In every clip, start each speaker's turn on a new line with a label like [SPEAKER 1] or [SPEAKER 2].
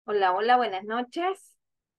[SPEAKER 1] Hola, hola, buenas noches.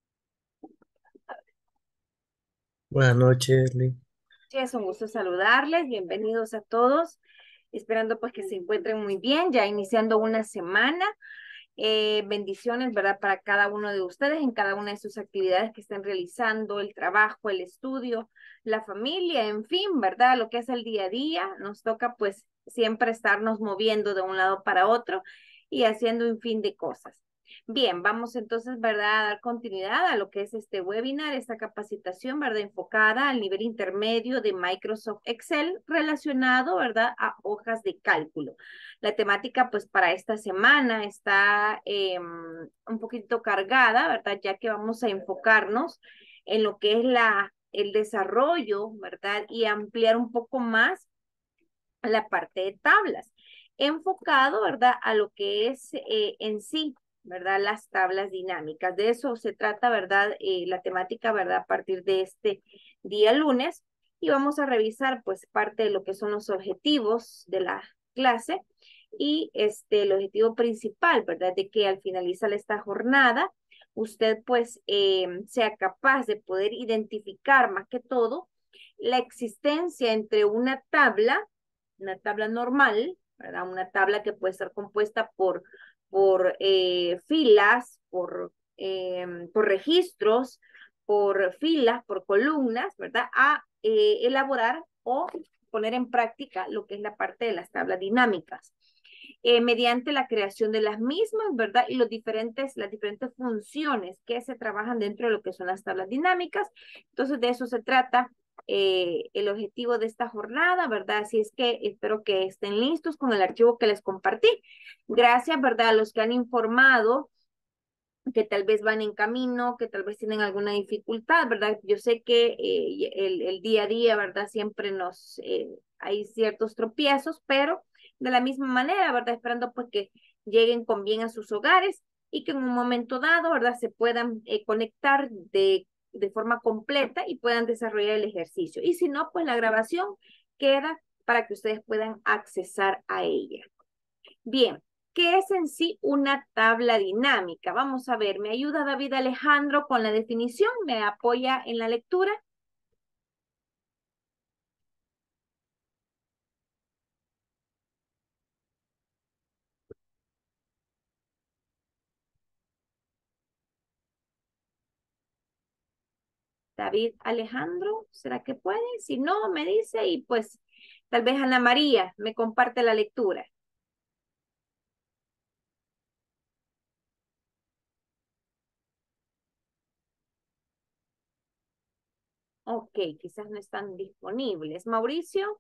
[SPEAKER 2] Buenas noches, Lee.
[SPEAKER 1] Sí, es un gusto saludarles. Bienvenidos a todos. Esperando pues que se encuentren muy bien, ya iniciando una semana. Bendiciones, ¿verdad? Para cada uno de ustedes en cada una de sus actividades que estén realizando, el trabajo, el estudio, la familia, en fin, ¿verdad? Lo que es el día a día. Nos toca pues siempre estarnos moviendo de un lado para otro y haciendo un fin de cosas. Bien, vamos entonces, ¿verdad? A dar continuidad a lo que es este webinar, esta capacitación, ¿verdad? Enfocada al nivel intermedio de Microsoft Excel relacionado, ¿verdad? A hojas de cálculo. La temática, pues, para esta semana está un poquito cargada, ¿verdad? Ya que vamos a enfocarnos en lo que es el desarrollo, ¿verdad? Y ampliar un poco más la parte de tablas, enfocado, ¿verdad? A lo que es en sí, ¿verdad? Las tablas dinámicas. De eso se trata, ¿verdad? La temática, ¿verdad? A partir de este día lunes. Y vamos a revisar, pues, parte de lo que son los objetivos de la clase y el objetivo principal, ¿verdad? De que al finalizar esta jornada, usted, pues, sea capaz de poder identificar más que todo la existencia entre una tabla normal, ¿verdad? Una tabla que puede estar compuesta por filas, por registros, por filas, por columnas, ¿verdad? A elaborar o poner en práctica lo que es la parte de las tablas dinámicas. Mediante la creación de las mismas, ¿verdad? Y las diferentes funciones que se trabajan dentro de lo que son las tablas dinámicas. Entonces, de eso se trata el objetivo de esta jornada, ¿verdad? Así es que espero que estén listos con el archivo que les compartí. Gracias, ¿verdad? A los que han informado que tal vez van en camino, que tal vez tienen alguna dificultad, ¿verdad? Yo sé que el día a día, ¿verdad? Siempre hay ciertos tropiezos, pero de la misma manera, ¿verdad? Esperando pues que lleguen con bien a sus hogares y que en un momento dado, ¿verdad? Se puedan conectar de forma completa y puedan desarrollar el ejercicio. Y si no, pues la grabación queda para que ustedes puedan accesar a ella. Bien, ¿qué es en sí una tabla dinámica? Vamos a ver, ¿me ayuda David Alejandro con la definición? ¿Me apoya en la lectura? David Alejandro, ¿será que puede? Si no, me dice y pues tal vez Ana María me comparte la lectura. Ok, quizás no están disponibles. Mauricio,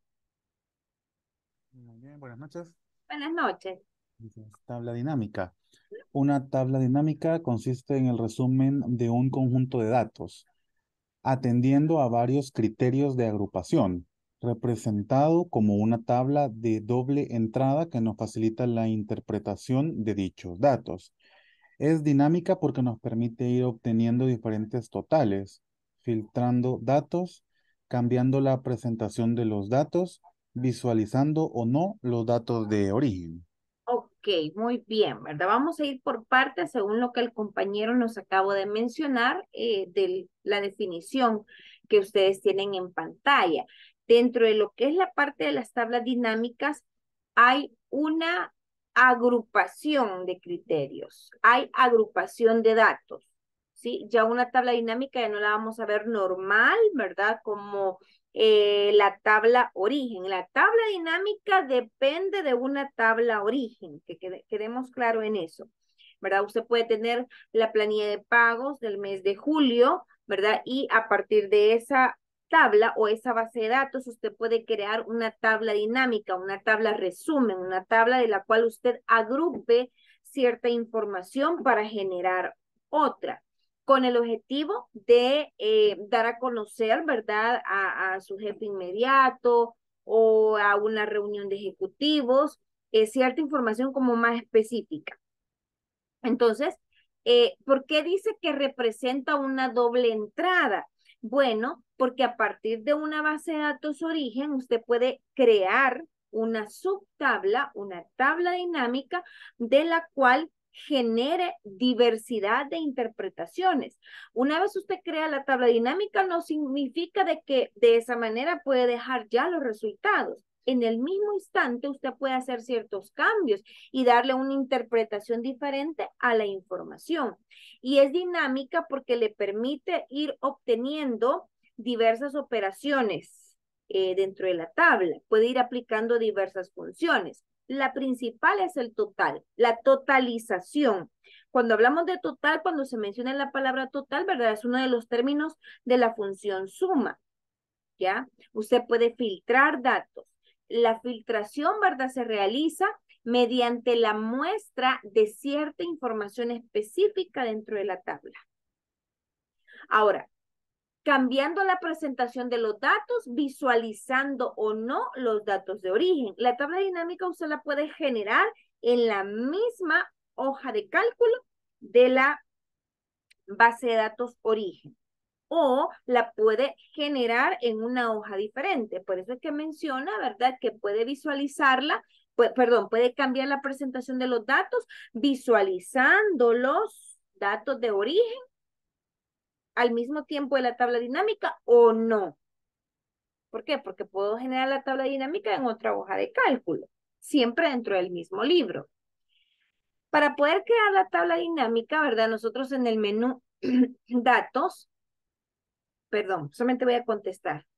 [SPEAKER 3] Muy bien, buenas noches.
[SPEAKER 1] buenas noches.
[SPEAKER 3] Tabla dinámica. Una tabla dinámica consiste en el resumen de un conjunto de datos, atendiendo a varios criterios de agrupación, representado como una tabla de doble entrada que nos facilita la interpretación de dichos datos. Es dinámica porque nos permite ir obteniendo diferentes totales, filtrando datos, cambiando la presentación de los datos, visualizando o no los datos de origen.
[SPEAKER 1] Ok, muy bien, ¿verdad? Vamos a ir por partes según lo que el compañero nos acabó de mencionar de la definición que ustedes tienen en pantalla. Dentro de lo que es la parte de las tablas dinámicas, hay una agrupación de criterios, hay agrupación de datos, ¿sí? Ya una tabla dinámica ya no la vamos a ver normal, ¿verdad? Como la tabla origen. La tabla dinámica depende de una tabla origen, quedemos claro en eso, ¿verdad? Usted puede tener la planilla de pagos del mes de julio, ¿verdad? Y a partir de esa tabla o esa base de datos, usted puede crear una tabla dinámica, una tabla resumen, una tabla de la cual usted agrupe cierta información para generar otra con el objetivo de dar a conocer, ¿verdad?, a su jefe inmediato o a una reunión de ejecutivos, cierta información como más específica. Entonces, ¿por qué dice que representa una doble entrada? Bueno, porque a partir de una base de datos origen, usted puede crear una subtabla, una tabla dinámica de la cual genere diversidad de interpretaciones. Una vez usted crea la tabla dinámica, no significa de que de esa manera puede dejar ya los resultados. En el mismo instante usted puede hacer ciertos cambios y darle una interpretación diferente a la información. Y es dinámica porque le permite ir obteniendo diversas operaciones dentro de la tabla. Puede ir aplicando diversas funciones. La principal es el total, la totalización. Cuando hablamos de total, cuando se menciona la palabra total, ¿verdad? Es uno de los términos de la función suma, ¿ya? Usted puede filtrar datos. La filtración, ¿verdad? Se realiza mediante la muestra de cierta información específica dentro de la tabla. Ahora, cambiando la presentación de los datos, visualizando o no los datos de origen. La tabla dinámica usted la puede generar en la misma hoja de cálculo de la base de datos origen o la puede generar en una hoja diferente. Por eso es que menciona, ¿verdad? Que puede visualizarla, puede cambiar la presentación de los datos visualizando los datos de origen al mismo tiempo de la tabla dinámica o no. ¿Por qué? Porque puedo generar la tabla dinámica en otra hoja de cálculo, siempre dentro del mismo libro. Para poder crear la tabla dinámica, ¿verdad? Nosotros en el menú datos, perdón, solamente voy a contestar.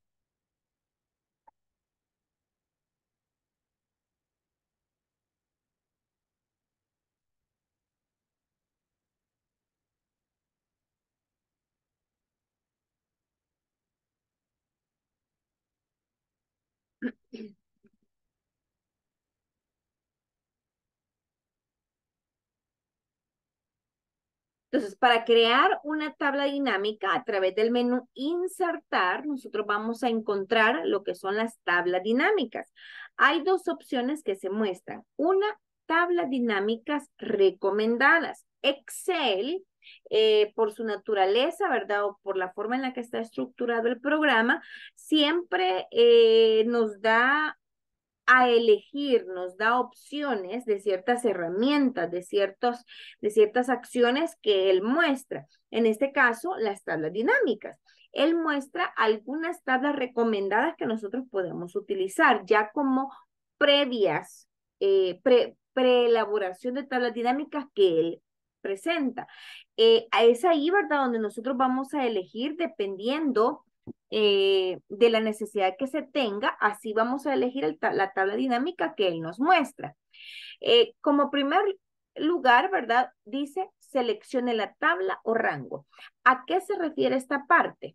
[SPEAKER 1] Entonces, para crear una tabla dinámica a través del menú insertar, nosotros vamos a encontrar lo que son las tablas dinámicas. Hay dos opciones que se muestran. Una, tablas dinámicas recomendadas. Excel, por su naturaleza, ¿verdad? O por la forma en la que está estructurado el programa, siempre nos da a elegir, nos da opciones de ciertas herramientas, de ciertas acciones que él muestra. En este caso, las tablas dinámicas. Él muestra algunas tablas recomendadas que nosotros podemos utilizar ya como previas, preelaboración de tablas dinámicas que él presenta. Es ahí, ¿verdad?, donde nosotros vamos a elegir dependiendo de la necesidad que se tenga, así vamos a elegir la tabla dinámica que él nos muestra. Como primer lugar, ¿verdad? Dice, seleccione la tabla o rango. ¿A qué se refiere esta parte?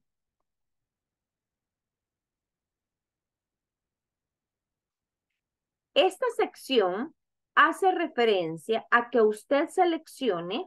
[SPEAKER 1] Esta sección hace referencia a que usted seleccione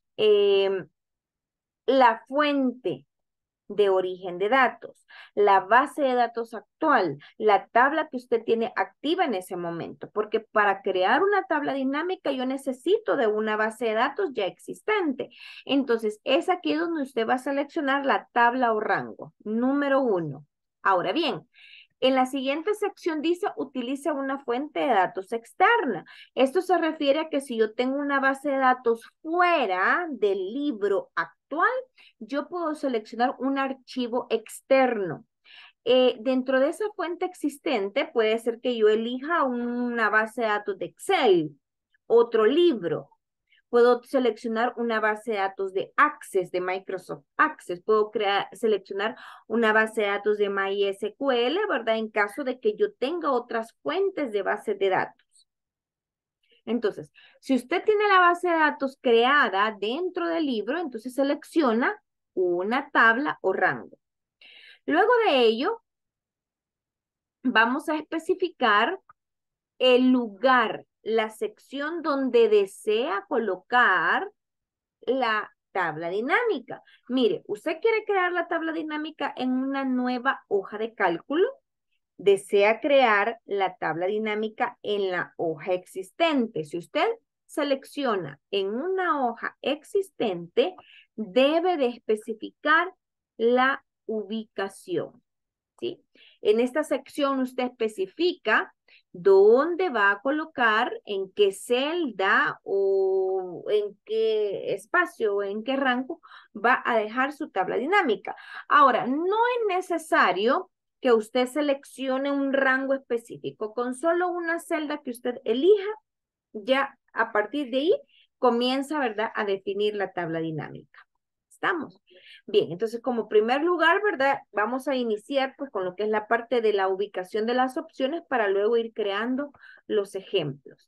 [SPEAKER 1] la fuente de origen de datos, la base de datos actual, la tabla que usted tiene activa en ese momento, porque para crear una tabla dinámica yo necesito de una base de datos ya existente. Entonces, es aquí donde usted va a seleccionar la tabla o rango, número 1. Ahora bien, en la siguiente sección dice, utilice una fuente de datos externa. Esto se refiere a que si yo tengo una base de datos fuera del libro actual, yo puedo seleccionar un archivo externo. Dentro de esa fuente existente puede ser que yo elija una base de datos de Excel, otro libro. Puedo seleccionar una base de datos de Access, de Microsoft Access. Puedo seleccionar una base de datos de MySQL, ¿verdad? En caso de que yo tenga otras fuentes de bases de datos. Entonces, si usted tiene la base de datos creada dentro del libro, entonces selecciona una tabla o rango. Luego de ello, vamos a especificar el lugar, la sección donde desea colocar la tabla dinámica. Mire, usted quiere crear la tabla dinámica en una nueva hoja de cálculo. Desea crear la tabla dinámica en la hoja existente. Si usted selecciona en una hoja existente, debe de especificar la ubicación, ¿sí? En esta sección usted especifica dónde va a colocar, en qué celda o en qué espacio o en qué rango va a dejar su tabla dinámica. Ahora, no es necesario que usted seleccione un rango específico. Con solo una celda que usted elija, ya a partir de ahí comienza, ¿verdad?, a definir la tabla dinámica. ¿Estamos? Bien, entonces como primer lugar, ¿verdad? Vamos a iniciar pues con lo que es la parte de la ubicación de las opciones para luego ir creando los ejemplos.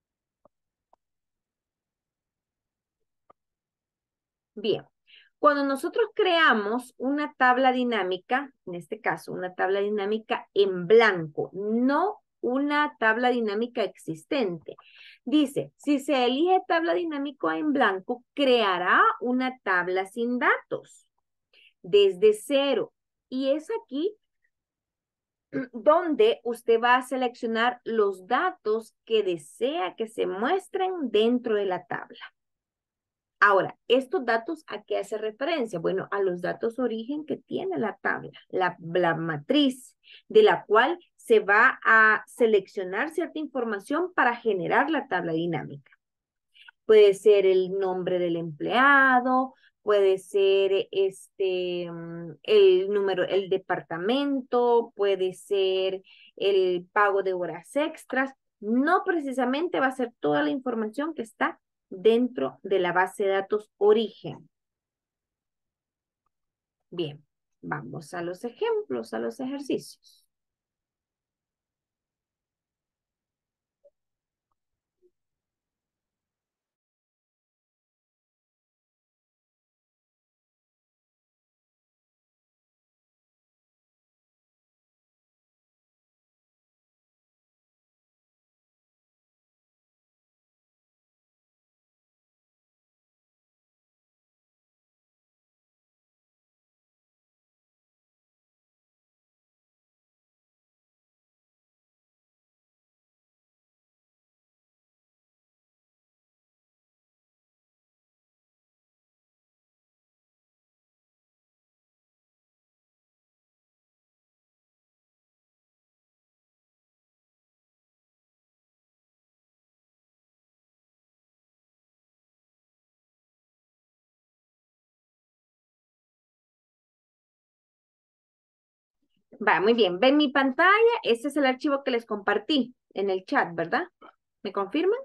[SPEAKER 1] Bien, cuando nosotros creamos una tabla dinámica, en este caso una tabla dinámica en blanco, no una tabla dinámica existente. Dice, si se elige tabla dinámica en blanco, creará una tabla sin datos desde cero. Y es aquí donde usted va a seleccionar los datos que desea que se muestren dentro de la tabla. Ahora, ¿estos datos a qué hace referencia? Bueno, a los datos origen que tiene la tabla, la matriz de la cual se va a seleccionar cierta información para generar la tabla dinámica. Puede ser el nombre del empleado, puede ser el número, el departamento, puede ser el pago de horas extras. No precisamente va a ser toda la información que está dentro de la base de datos origen. Bien, vamos a los ejemplos, a los ejercicios. Va, muy bien. ¿Ven mi pantalla? Este es el archivo que les compartí en el chat, ¿verdad? ¿Me confirman?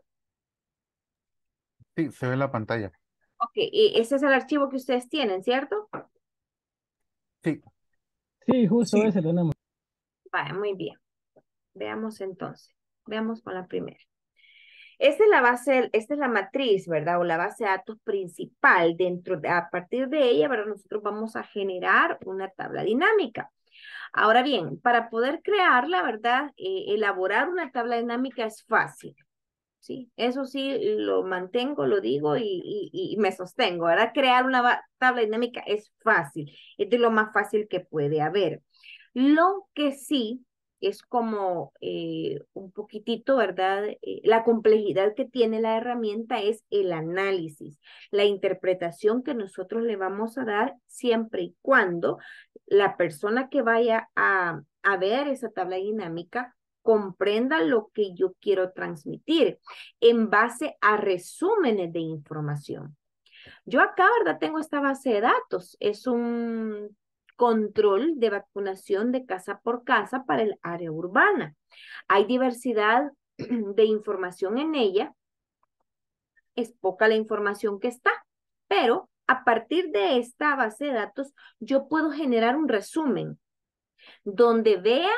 [SPEAKER 3] Sí, se ve la pantalla.
[SPEAKER 1] Ok, y ese es el archivo que ustedes tienen, ¿cierto?
[SPEAKER 3] Sí,
[SPEAKER 2] Sí, justo ese tenemos.
[SPEAKER 1] Va, muy bien. Veamos entonces. Veamos con la primera. Esta es la base, esta es la matriz, ¿verdad? O la base de datos principal. A partir de ella, ¿verdad? Nosotros vamos a generar una tabla dinámica. Ahora bien, para poder crearla, ¿verdad? Elaborar una tabla dinámica es fácil. Sí, eso sí lo mantengo, lo digo y me sostengo, ¿verdad? Crear una tabla dinámica es fácil, es de lo más fácil que puede haber. Lo que sí es como un poquitito, ¿verdad? La complejidad que tiene la herramienta es el análisis, la interpretación que nosotros le vamos a dar siempre y cuando la persona que vaya a ver esa tabla dinámica comprenda lo que yo quiero transmitir en base a resúmenes de información. Yo acá, ¿verdad? Tengo esta base de datos. Es un control de vacunación de casa por casa para el área urbana. Hay diversidad de información en ella. Es poca la información que está, pero a partir de esta base de datos, yo puedo generar un resumen donde vea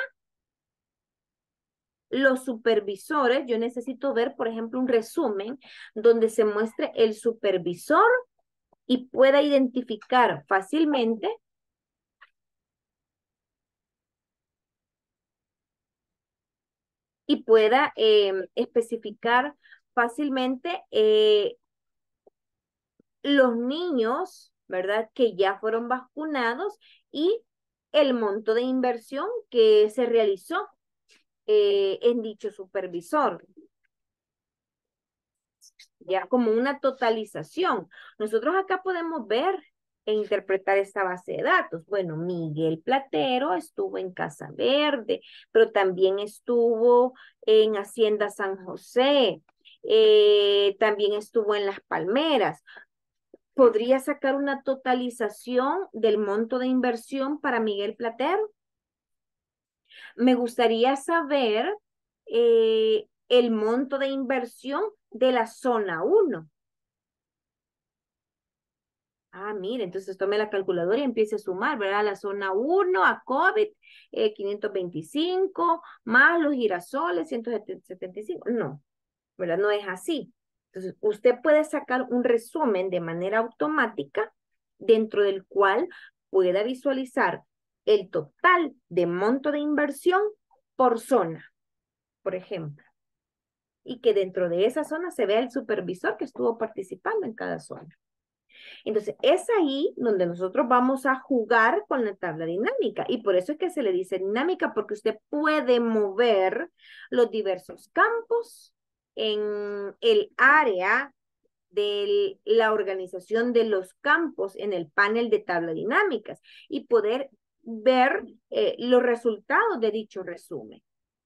[SPEAKER 1] los supervisores. Yo necesito ver, por ejemplo, un resumen donde se muestre el supervisor y pueda identificar fácilmente y pueda especificar fácilmente los niños, ¿verdad? Que ya fueron vacunados y el monto de inversión que se realizó en dicho supervisor. Ya como una totalización. Nosotros acá podemos ver e interpretar esta base de datos. Bueno, Miguel Platero estuvo en Casa Verde, pero también estuvo en Hacienda San José, también estuvo en Las Palmeras. ¿Podría sacar una totalización del monto de inversión para Miguel Platero? Me gustaría saber el monto de inversión de la zona 1. Ah, mire, entonces tome la calculadora y empiece a sumar, ¿verdad? La zona 1 a COVID, 525, más los girasoles, 175. No, ¿verdad? No es así. Entonces, usted puede sacar un resumen de manera automática dentro del cual pueda visualizar el total de monto de inversión por zona, por ejemplo. Y que dentro de esa zona se vea el supervisor que estuvo participando en cada zona. Entonces, es ahí donde nosotros vamos a jugar con la tabla dinámica. Y por eso es que se le dice dinámica, porque usted puede mover los diversos campos en el área de la organización de los campos en el panel de tabla dinámicas y poder ver los resultados de dicho resumen.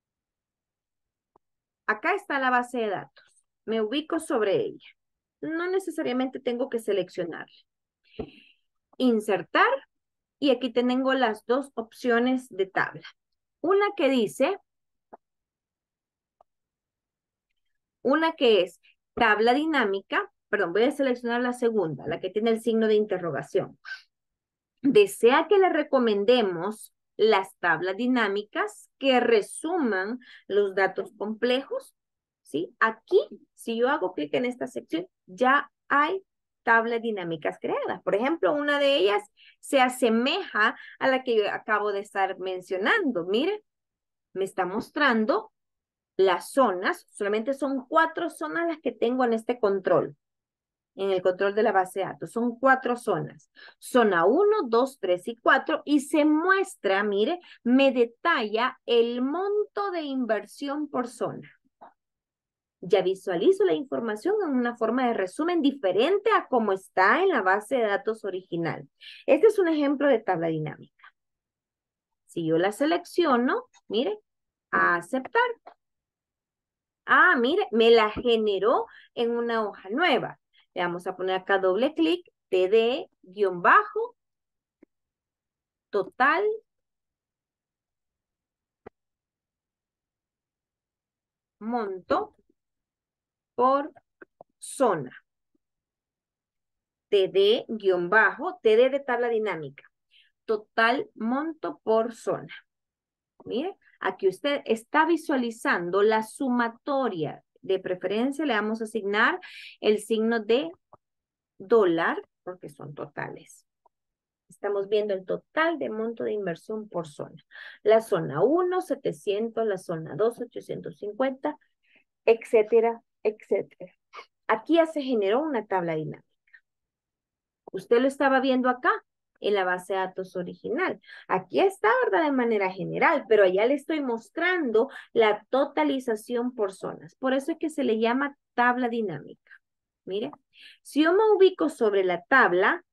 [SPEAKER 1] Acá está la base de datos. Me ubico sobre ella. No necesariamente tengo que seleccionarla. Insertar, y aquí tengo las dos opciones de tabla. Una que dice, una que es tabla dinámica, perdón, voy a seleccionar la segunda, la que tiene el signo de interrogación. ¿Desea que le recomendemos las tablas dinámicas que resuman los datos complejos? ¿Sí? Aquí, si yo hago clic en esta sección, ya hay tablas dinámicas creadas. Por ejemplo, una de ellas se asemeja a la que yo acabo de estar mencionando. Mire, me está mostrando las zonas, solamente son 4 zonas las que tengo en este control, en el control de la base de datos. Son 4 zonas. Zona 1, 2, 3 y 4. Y se muestra, mire, me detalla el monto de inversión por zona. Ya visualizo la información en una forma de resumen diferente a como está en la base de datos original. Este es un ejemplo de tabla dinámica. Si yo la selecciono, mire, a aceptar. Ah, mire, me la generó en una hoja nueva. Le vamos a poner acá doble clic, TD-bajo, total, monto por zona. TD-bajo, TD de tabla dinámica. Total monto por zona. Mire, aquí usted está visualizando la sumatoria. De preferencia le vamos a asignar el signo de dólar, porque son totales. Estamos viendo el total de monto de inversión por zona. La zona 1, 700, la zona 2, 850, etcétera, etcétera. Aquí ya se generó una tabla dinámica. Usted lo estaba viendo acá en la base de datos original. Aquí está, ¿verdad? De manera general, pero allá le estoy mostrando la totalización por zonas. Por eso es que se le llama tabla dinámica. Mire, si yo me ubico sobre la tabla,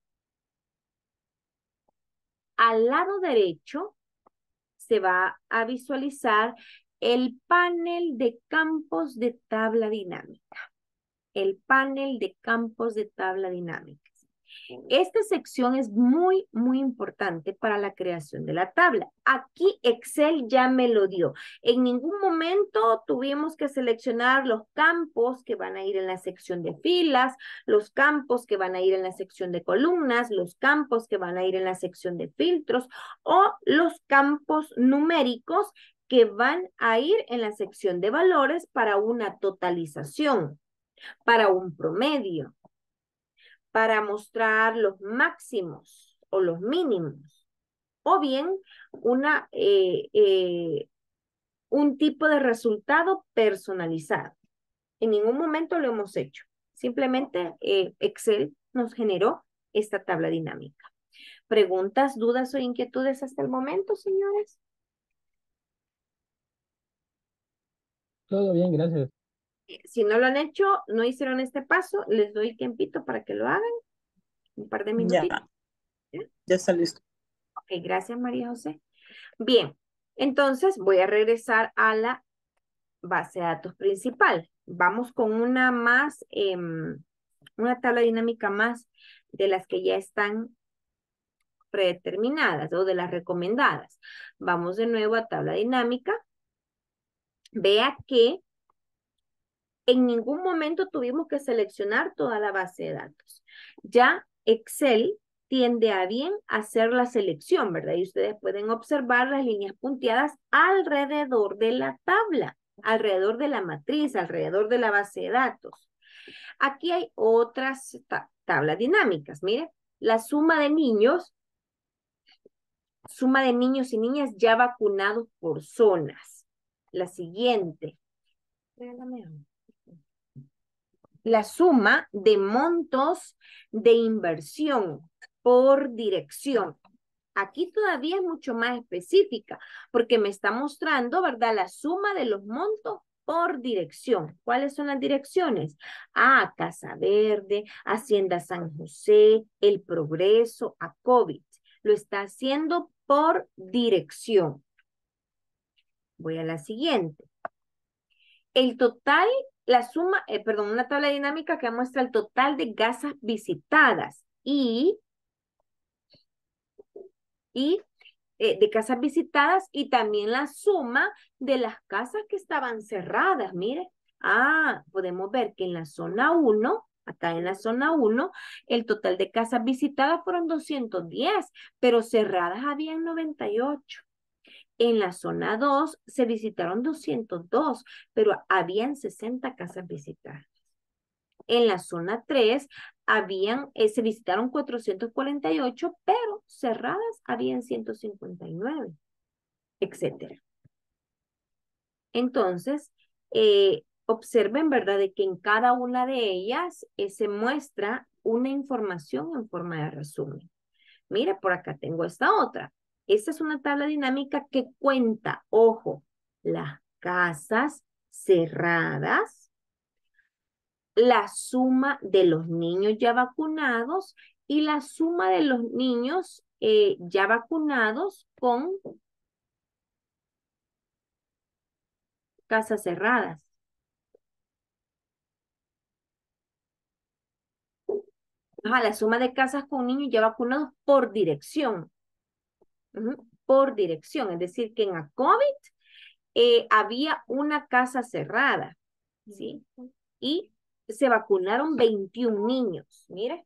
[SPEAKER 1] al lado derecho se va a visualizar el panel de campos de tabla dinámica. El panel de campos de tabla dinámica. Esta sección es muy, muy importante para la creación de la tabla. Aquí Excel ya me lo dio. En ningún momento tuvimos que seleccionar los campos que van a ir en la sección de filas, los campos que van a ir en la sección de columnas, los campos que van a ir en la sección de filtros o los campos numéricos que van a ir en la sección de valores para una totalización, para un promedio, para mostrar los máximos o los mínimos, o bien un tipo de resultado personalizado. En ningún momento lo hemos hecho. Simplemente Excel nos generó esta tabla dinámica. ¿Preguntas, dudas o inquietudes hasta el momento, señores?
[SPEAKER 2] Todo bien, gracias.
[SPEAKER 1] Si no lo han hecho, no hicieron este paso, les doy tiempito para que lo hagan. Un par de minutitos.
[SPEAKER 4] Ya. Ya está listo.
[SPEAKER 1] Ok, gracias, María José. Bien, entonces voy a regresar a la base de datos principal. Vamos con una más, una tabla dinámica más de las que ya están predeterminadas o de las recomendadas. Vamos de nuevo a tabla dinámica. Vea que en ningún momento tuvimos que seleccionar toda la base de datos. Ya Excel tiende a bien hacer la selección, ¿verdad? Y ustedes pueden observar las líneas punteadas alrededor de la tabla, alrededor de la matriz, alrededor de la base de datos. Aquí hay otras tablas dinámicas. Miren, la suma de niños y niñas ya vacunados por zonas. La siguiente. La suma de montos de inversión por dirección. Aquí todavía es mucho más específica porque me está mostrando, ¿verdad? La suma de los montos por dirección. ¿Cuáles son las direcciones? A Casa Verde, Hacienda San José, El Progreso, a COVID. Lo está haciendo por dirección. Voy a la siguiente. El total, la suma, perdón, una tabla dinámica que muestra el total de casas visitadas y de casas visitadas y también la suma de las casas que estaban cerradas. Mire, podemos ver que en la zona 1, acá en la zona 1, el total de casas visitadas fueron 210, pero cerradas habían 98. En la zona 2 se visitaron 202, pero habían 60 casas visitadas. En la zona 3 se visitaron 448, pero cerradas habían 159, etcétera. Entonces, observen, ¿verdad?, de que en cada una de ellas se muestra una información en forma de resumen. Mira, por acá tengo esta otra. Esta es una tabla dinámica que cuenta, ojo, las casas cerradas, la suma de los niños ya vacunados y la suma de los niños ya vacunados con casas cerradas. La suma de casas con niños ya vacunados por dirección. Por dirección, es decir, que en ACOVID había una casa cerrada, ¿sí? Y se vacunaron 21 niños. Mire.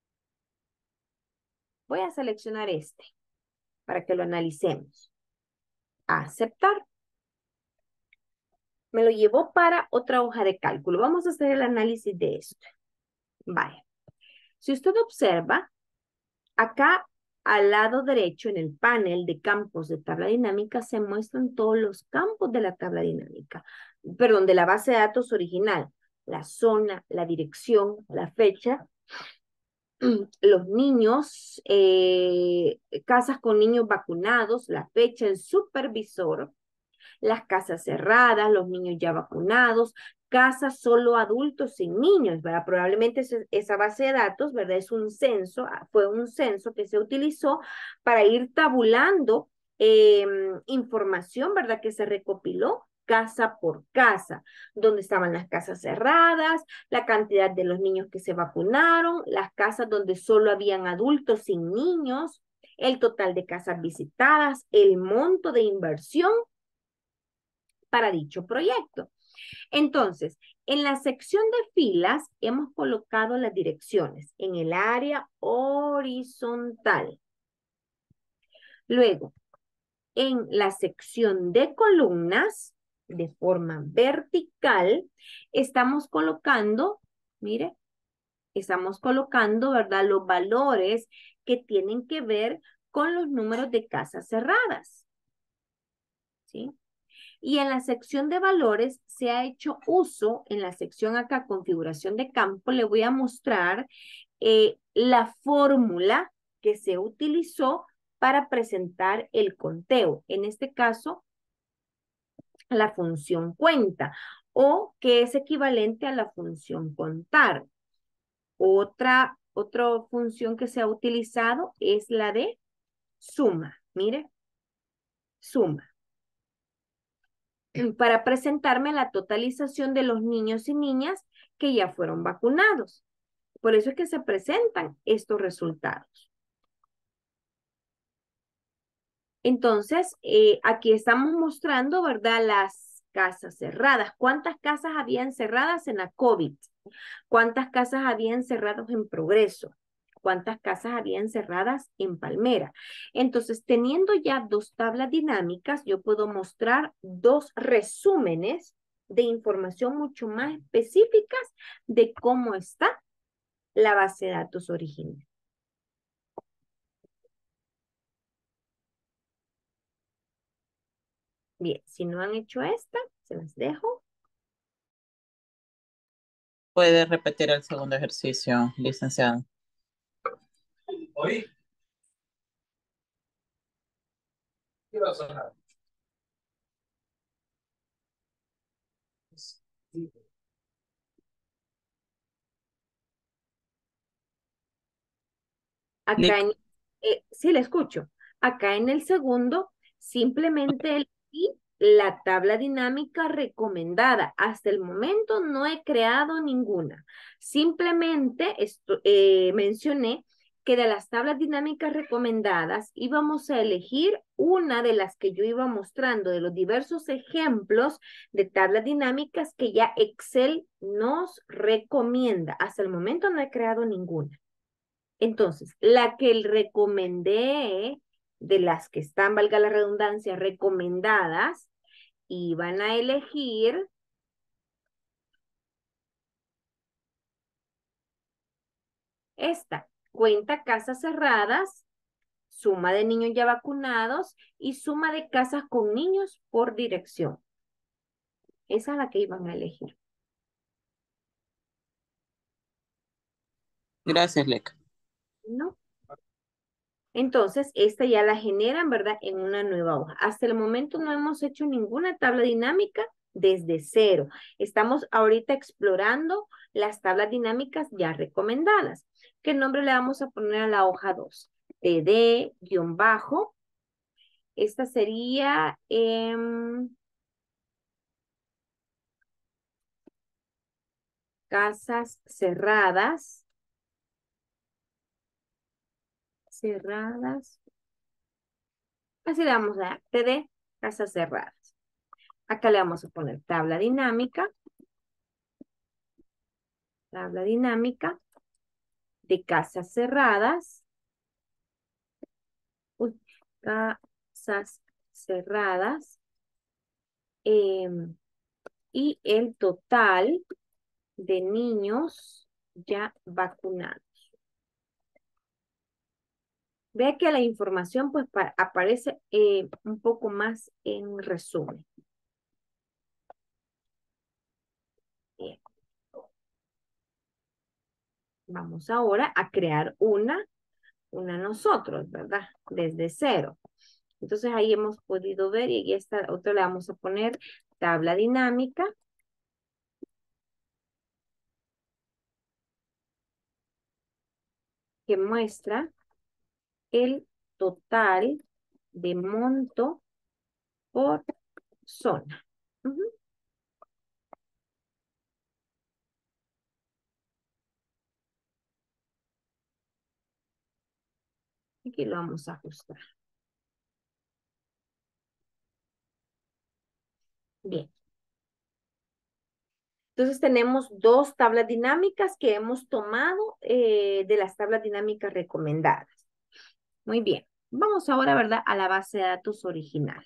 [SPEAKER 1] Voy a seleccionar este para que lo analicemos. Aceptar. Me lo llevó para otra hoja de cálculo. Vamos a hacer el análisis de esto. Vaya. Si usted observa, acá al lado derecho en el panel de campos de tabla dinámica se muestran todos los campos de la tabla dinámica. Perdón, de la base de datos original. La zona, la dirección, la fecha, los niños, casas con niños vacunados, la fecha, el supervisor, las casas cerradas, los niños ya vacunados, casas solo adultos sin niños, ¿verdad? Probablemente esa base de datos, ¿verdad? Es un censo, fue un censo que se utilizó para ir tabulando información, ¿verdad? Que se recopiló casa por casa, donde estaban las casas cerradas, la cantidad de los niños que se vacunaron, las casas donde solo habían adultos sin niños, el total de casas visitadas, el monto de inversión para dicho proyecto. Entonces, en la sección de filas hemos colocado las direcciones en el área horizontal. Luego, en la sección de columnas, de forma vertical, estamos colocando, mire, estamos colocando, ¿verdad?, los valores que tienen que ver con los números de casas cerradas. ¿Sí? Y en la sección de valores se ha hecho uso, en la sección acá, configuración de campo, le voy a mostrar la fórmula que se utilizó para presentar el conteo. En este caso, la función cuenta o que es equivalente a la función contar. Otra otra función que se ha utilizado es la de suma. Mire, suma. Para presentarme la totalización de los niños y niñas que ya fueron vacunados. Por eso es que se presentan estos resultados. Entonces, aquí estamos mostrando, ¿verdad? Las casas cerradas. ¿Cuántas casas habían cerradas en la COVID? ¿Cuántas casas habían cerradas en Progreso? ¿Cuántas casas habían cerradas en Palmera? Entonces, teniendo ya dos tablas dinámicas, yo puedo mostrar dos resúmenes de información mucho más específicas de cómo está la base de datos original. Bien, si no han hecho esta, se las dejo.
[SPEAKER 4] Puede repetir el segundo ejercicio, licenciado.
[SPEAKER 1] Acá en, sí, le escucho. Acá en el segundo, simplemente elegí la tabla dinámica recomendada. Hasta el momento no he creado ninguna. Simplemente mencioné que de las tablas dinámicas recomendadas íbamos a elegir una de las que yo iba mostrando, de los diversos ejemplos de tablas dinámicas que ya Excel nos recomienda. Hasta el momento no he creado ninguna. Entonces, la que recomendé, de las que están, valga la redundancia, recomendadas, iban a elegir esta. Cuenta casas cerradas, suma de niños ya vacunados y suma de casas con niños por dirección. Esa es la que iban a elegir.
[SPEAKER 4] Gracias, Leca.
[SPEAKER 1] ¿No? Entonces, esta ya la generan, ¿verdad? En una nueva hoja. Hasta el momento no hemos hecho ninguna tabla dinámica desde cero. Estamos ahorita explorando las tablas dinámicas ya recomendadas. ¿Qué nombre le vamos a poner a la hoja 2? TD-bajo. Esta sería casas cerradas. Cerradas. Así le vamos a dar, TD, casas cerradas. Acá le vamos a poner tabla dinámica. Tabla dinámica de casas cerradas. Uy, casas cerradas. Y el total de niños ya vacunados. Vea que la información pues aparece un poco más en resumen. Bien. Vamos ahora a crear una nosotros, ¿verdad? Desde cero. Entonces ahí hemos podido ver y esta otra le vamos a poner tabla dinámica. Que muestra el total de monto por zona. Aquí lo vamos a ajustar. Bien. Entonces tenemos dos tablas dinámicas que hemos tomado de las tablas dinámicas recomendadas. Muy bien. Vamos ahora, ¿verdad? A la base de datos original.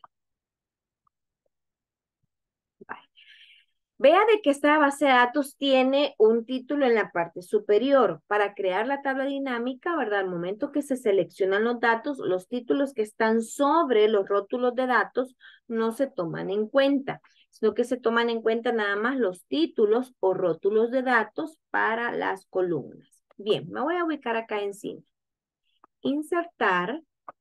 [SPEAKER 1] Vale. Vea de que esta base de datos tiene un título en la parte superior. Para crear la tabla dinámica, ¿verdad? Al momento que se seleccionan los datos, los títulos que están sobre los rótulos de datos no se toman en cuenta, sino que se toman en cuenta nada más los títulos o rótulos de datos para las columnas. Bien, me voy a ubicar acá encima. Insertar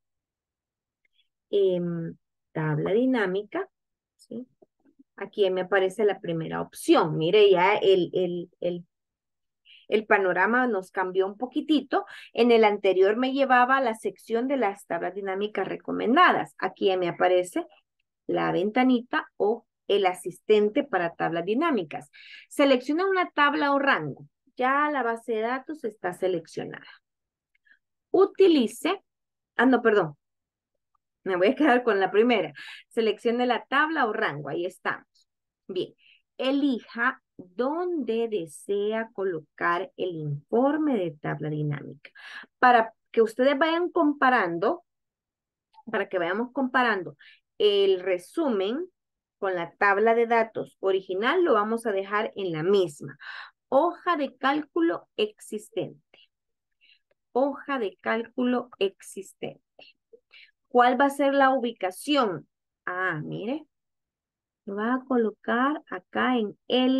[SPEAKER 1] tabla dinámica, ¿sí? Aquí me aparece la primera opción. Mire, ya El panorama nos cambió un poquitito. En el anterior me llevaba a la sección de las tablas dinámicas recomendadas. Aquí ya me aparece la ventanita o el asistente para tablas dinámicas. Selecciona una tabla o rango. Ya la base de datos está seleccionada. Utilice, no, perdón, me voy a quedar con la primera. Seleccione la tabla o rango, ahí estamos. Bien, elija dónde desea colocar el informe de tabla dinámica. Para que ustedes vayan comparando, para que vayamos comparando el resumen con la tabla de datos original, lo vamos a dejar en la misma. Hoja de cálculo existente. Hoja de cálculo existente. ¿Cuál va a ser la ubicación? Ah, mire. Lo va a colocar acá en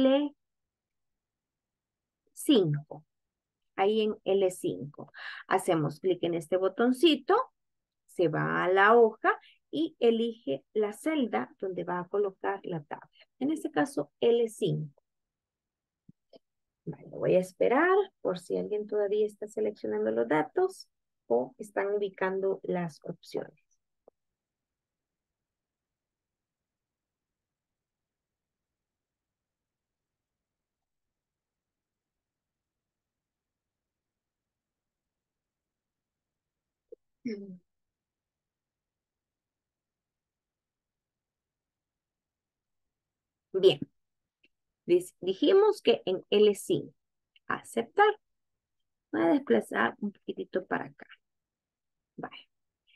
[SPEAKER 1] L5. Ahí en L5. Hacemos clic en este botoncito. Se va a la hoja y elige la celda donde va a colocar la tabla. En este caso, L5. Vale, voy a esperar por si alguien todavía está seleccionando los datos o están ubicando las opciones. Bien, dijimos que en L5, aceptar. Voy a desplazar un poquitito para acá. Vale.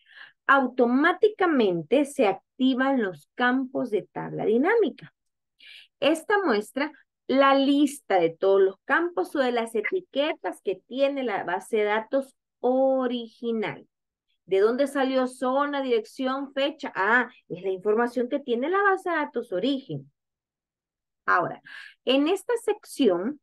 [SPEAKER 1] Automáticamente se activan los campos de tabla dinámica. Esta muestra la lista de todos los campos o de las etiquetas que tiene la base de datos original. ¿De dónde salió zona, dirección, fecha? Ah, es la información que tiene la base de datos origen. Ahora, en esta sección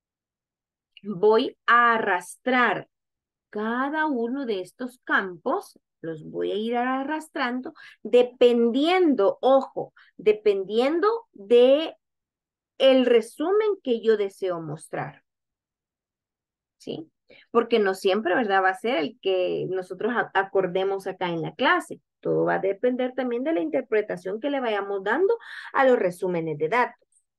[SPEAKER 1] voy a arrastrar cada uno de estos campos, los voy a ir arrastrando dependiendo, ojo, dependiendo de el resumen que yo deseo mostrar. ¿Sí? Porque no siempre, ¿verdad? Va a ser el que nosotros acordemos acá en la clase. Todo va a depender también de la interpretación que le vayamos dando a los resúmenes de datos.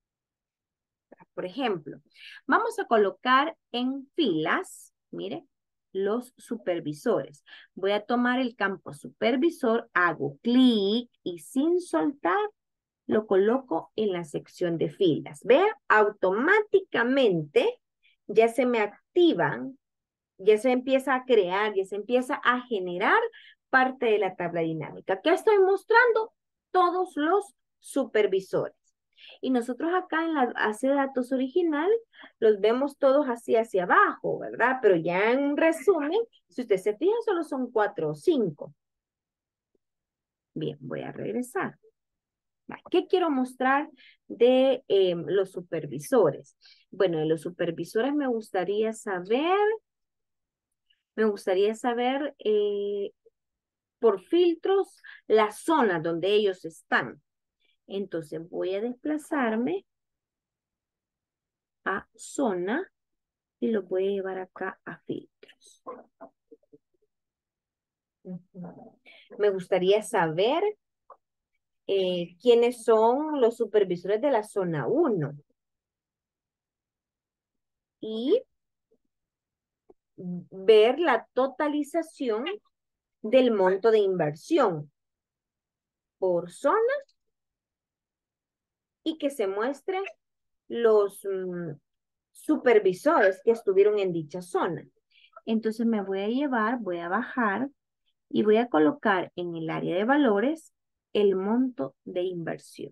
[SPEAKER 1] Por ejemplo, vamos a colocar en filas, mire, los supervisores. Voy a tomar el campo supervisor, hago clic y sin soltar lo coloco en la sección de filas. Vean, automáticamente ya se me activan, ya se empieza a crear, ya se empieza a generar parte de la tabla dinámica. ¿Qué estoy mostrando? Todos los supervisores. Y nosotros acá en la base de datos original los vemos todos así hacia abajo, ¿verdad? Pero ya en un resumen, si usted se fija, solo son 4 o 5. Bien, voy a regresar. ¿Qué quiero mostrar de los supervisores? Bueno, de los supervisores me gustaría saber por filtros la zona donde ellos están. Entonces voy a desplazarme a zona y lo voy a llevar acá a filtros. Me gustaría saber quiénes son los supervisores de la zona 1. Y ver la totalización del monto de inversión por zona y que se muestre los supervisores que estuvieron en dicha zona. Entonces me voy a llevar, voy a bajar y voy a colocar en el área de valores el monto de inversión.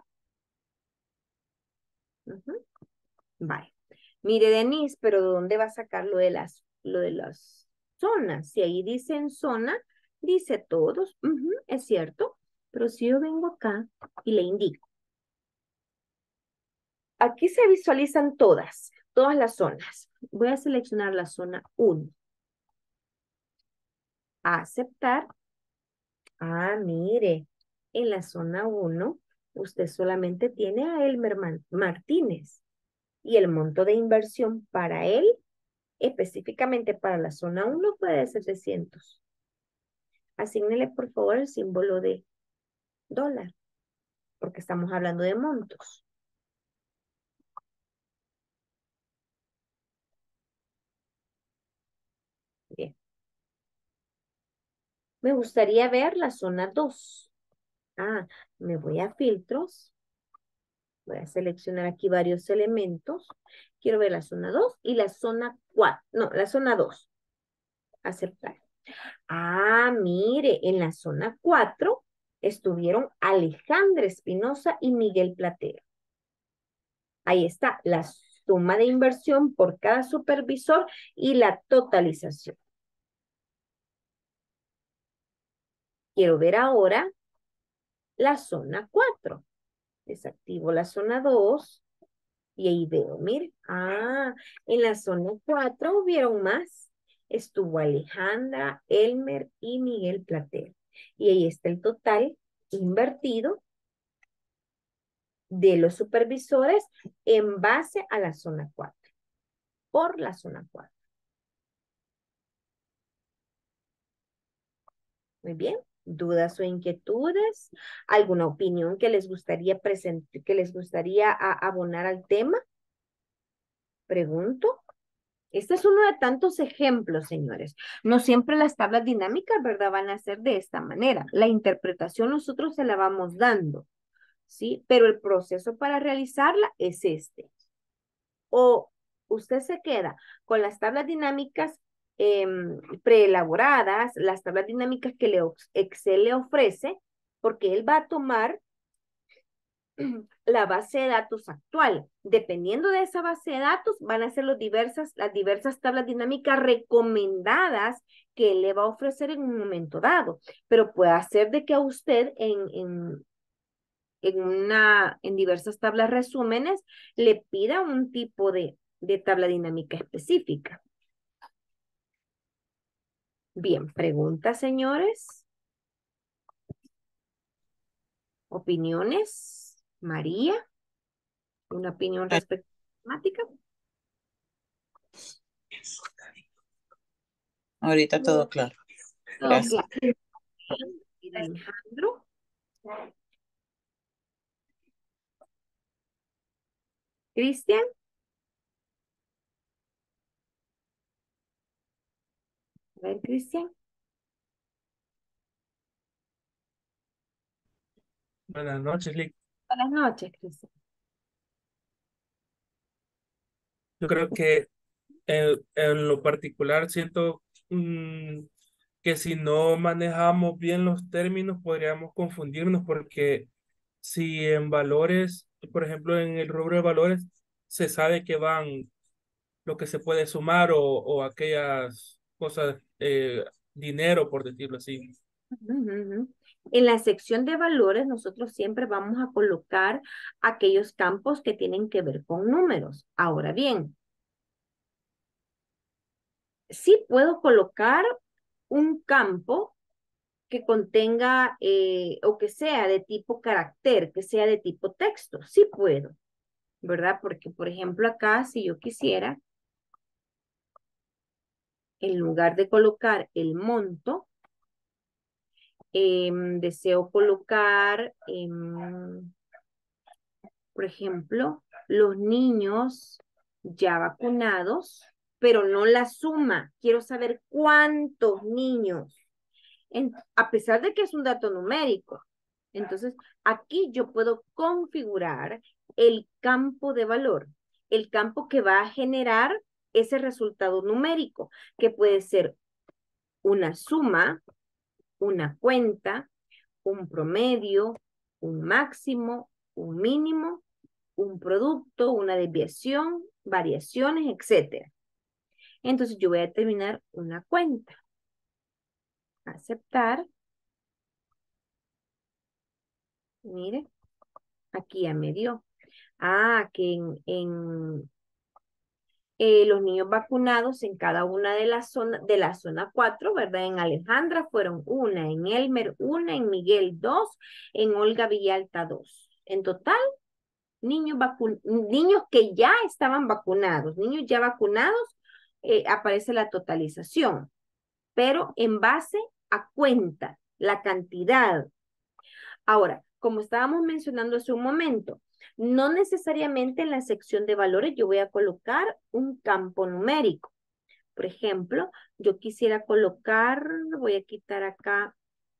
[SPEAKER 1] Vale. Mire, Denise, pero ¿dónde va a sacar lo de las zonas? Si ahí dice en zona, dice todos. Es cierto. Pero si yo vengo acá y le indico. Aquí se visualizan todas las zonas. Voy a seleccionar la zona 1. Aceptar. Ah, mire, en la zona 1, usted solamente tiene a Elmer Martínez. Y el monto de inversión para él, específicamente para la zona 1, puede ser 700. Asígnele por favor el símbolo de dólar, porque estamos hablando de montos. Bien. Me gustaría ver la zona 2. Me voy a filtros. Voy a seleccionar aquí varios elementos. Quiero ver la zona 2 y la zona 4. No, la zona 2. Aceptar. Mire, en la zona 4 estuvieron Alejandra Espinosa y Miguel Platero. Ahí está la suma de inversión por cada supervisor y la totalización. Quiero ver ahora la zona 4. Desactivo la zona 2 y ahí veo, mire. En la zona 4 hubieron más. Estuvo Alejandra, Elmer y Miguel Platero. Y ahí está el total invertido de los supervisores en base a la zona 4. Por la zona 4. Muy bien. ¿Dudas o inquietudes? ¿Alguna opinión que les gustaría presentar, que les gustaría abonar al tema? Pregunto. Este es uno de tantos ejemplos, señores. No siempre las tablas dinámicas, ¿verdad? Van a ser de esta manera. La interpretación nosotros se la vamos dando, ¿sí? Pero el proceso para realizarla es este. O usted se queda con las tablas dinámicas preelaboradas, las tablas dinámicas que Excel le ofrece, porque él va a tomar la base de datos actual. Dependiendo de esa base de datos, van a ser las diversas tablas dinámicas recomendadas que él le va a ofrecer en un momento dado. Pero puede ser de que a usted en diversas tablas resúmenes le pida un tipo de tabla dinámica específica. Bien, preguntas, señores. ¿Opiniones? María, ¿una opinión respecto a la temática?
[SPEAKER 4] Ahorita todo claro. Gracias.
[SPEAKER 1] Claro. Alejandro. Cristian. A ver, Cristian.
[SPEAKER 5] Buenas noches, Lick.
[SPEAKER 1] Buenas noches, Cristian.
[SPEAKER 5] Yo creo que en lo particular siento que si no manejamos bien los términos podríamos confundirnos porque si en valores, por ejemplo, en el rubro de valores, se sabe que van lo que se puede sumar o aquellas cosas, dinero, por decirlo así.
[SPEAKER 1] En la sección de valores, nosotros siempre vamos a colocar aquellos campos que tienen que ver con números. Ahora bien, sí puedo colocar un campo que contenga o que sea de tipo carácter, que sea de tipo texto. Sí puedo, ¿verdad? Porque, por ejemplo, acá, si yo quisiera, en lugar de colocar el monto, deseo colocar, por ejemplo, los niños ya vacunados, pero no la suma. Quiero saber cuántos niños, a pesar de que es un dato numérico. Entonces, aquí yo puedo configurar el campo de valor, el campo que va a generar ese resultado numérico, que puede ser una suma, una cuenta, un promedio, un máximo, un mínimo, un producto, una desviación, variaciones, etc. Entonces yo voy a determinar una cuenta. Aceptar. Mire, aquí ya me dio. Que los niños vacunados en cada una de la zona 4, ¿verdad? En Alejandra fueron una, en Elmer una, en Miguel 2, en Olga Villalta 2. En total, Niños que ya estaban vacunados, niños ya vacunados, aparece la totalización, pero en base a cuenta, la cantidad. Ahora, como estábamos mencionando hace un momento, no necesariamente en la sección de valores yo voy a colocar un campo numérico. Por ejemplo, yo quisiera colocar, voy a quitar acá,